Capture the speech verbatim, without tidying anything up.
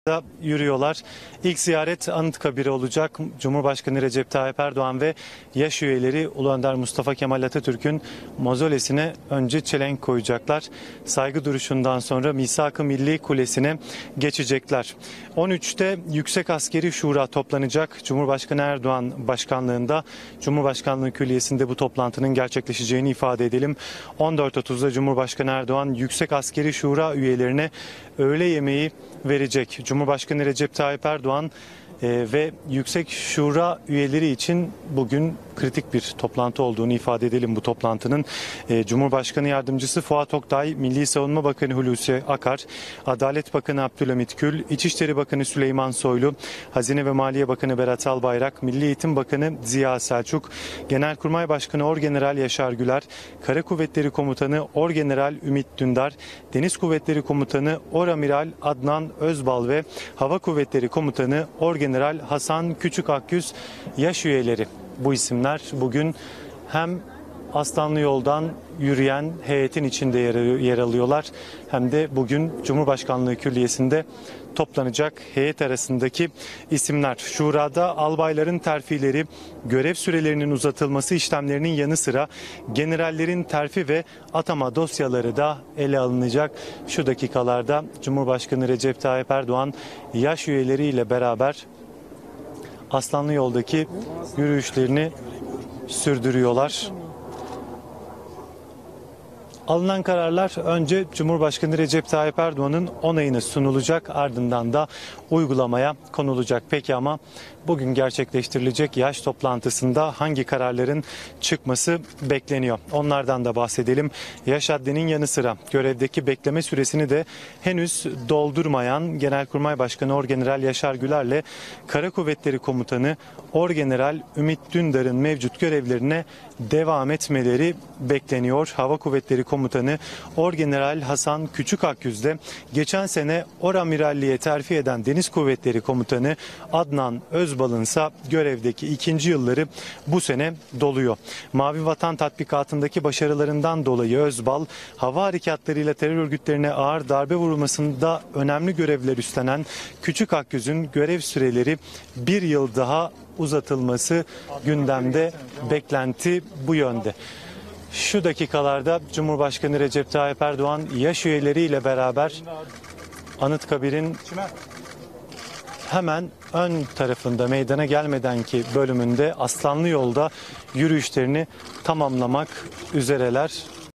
da yürüyorlar. İlk ziyaret Anıtkabir'e olacak. Cumhurbaşkanı Recep Tayyip Erdoğan ve yaş üyeleri Ulu Önder Mustafa Kemal Atatürk'ün mozolesine önce çelenk koyacaklar. Saygı duruşundan sonra Misak-ı Milli Kulesi'ne geçecekler. on üçte Yüksek Askeri Şura toplanacak. Cumhurbaşkanı Erdoğan başkanlığında Cumhurbaşkanlığı Külliyesi'nde bu toplantının gerçekleşeceğini ifade edelim. on dört otuzda Cumhurbaşkanı Erdoğan Yüksek Askeri Şura üyelerine öğle yemeği verecek. Cumhurbaşkanı Recep Tayyip Erdoğan e, ve Yüksek Şura üyeleri için bugün kritik bir toplantı olduğunu ifade edelim bu toplantının. E, Cumhurbaşkanı Yardımcısı Fuat Oktay, Milli Savunma Bakanı Hulusi Akar, Adalet Bakanı Abdülhamit Gül, İçişleri Bakanı Süleyman Soylu, Hazine ve Maliye Bakanı Berat Albayrak, Milli Eğitim Bakanı Ziya Selçuk, Genelkurmay Başkanı Orgeneral Yaşar Güler, Kara Kuvvetleri Komutanı Orgeneral Ümit Dündar, Deniz Kuvvetleri Komutanı Oramiral Adnan Özbal ve Hava Kuvvetleri Komutanı Orgeneral Hasan Küçükakyüz yaş üyeleri. Bu isimler bugün hem Aslanlı Yol'dan yürüyen heyetin içinde yer alıyorlar hem de bugün Cumhurbaşkanlığı Külliyesi'nde toplanacak heyet arasındaki isimler. Şurada albayların terfileri, görev sürelerinin uzatılması işlemlerinin yanı sıra generallerin terfi ve atama dosyaları da ele alınacak. Şu dakikalarda Cumhurbaşkanı Recep Tayyip Erdoğan yaş üyeleriyle beraber Aslanlı Yol'daki yürüyüşlerini sürdürüyorlar. Alınan kararlar önce Cumhurbaşkanı Recep Tayyip Erdoğan'ın onayına sunulacak, ardından da uygulamaya konulacak. Peki ama bugün gerçekleştirilecek yaş toplantısında hangi kararların çıkması bekleniyor? Onlardan da bahsedelim. Yaş haddinin yanı sıra görevdeki bekleme süresini de henüz doldurmayan Genelkurmay Başkanı Orgeneral Yaşar Güler'le Kara Kuvvetleri Komutanı Orgeneral Ümit Dündar'ın mevcut görevlerine devam etmeleri bekleniyor. Hava Kuvvetleri Komutanı Orgeneral Hasan Küçükakyüz de geçen sene Oramiralliğe terfi eden Deniz Kuvvetleri Komutanı Adnan Özbal'ın ise görevdeki ikinci yılları bu sene doluyor. Mavi Vatan tatbikatındaki başarılarından dolayı Özbal, hava harekatlarıyla terör örgütlerine ağır darbe vurulmasında önemli görevler üstlenen Küçükakyüz'ün görev süreleri bir yıl daha uzatılması gündemde, beklenti bu yönde. Şu dakikalarda Cumhurbaşkanı Recep Tayyip Erdoğan yaş üyeleriyle beraber Anıtkabir'in hemen ön tarafında meydana gelmedenki bölümünde Aslanlı Yol'da yürüyüşlerini tamamlamak üzereler.